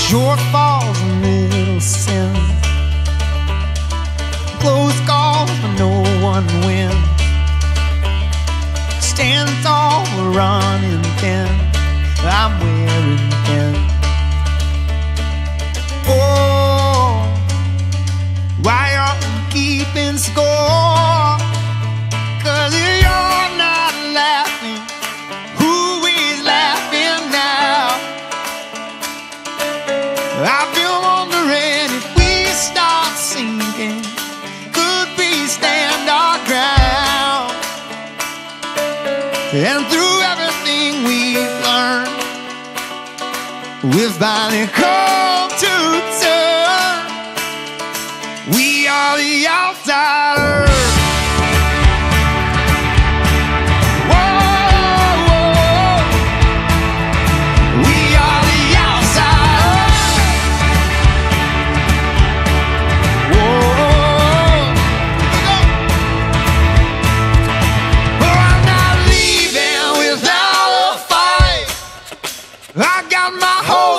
Short falls and little sins, close calls but no one wins. Stand tall, we're running thin, I'm wearing thin. Oh, why aren't we keeping score? 'Cause if you're not laughing, who is laughing now? I've been wondering if we start sinking, could we stand our ground? And through everything we've learned, we've finally come to turn. We are the outsiders. I got my whole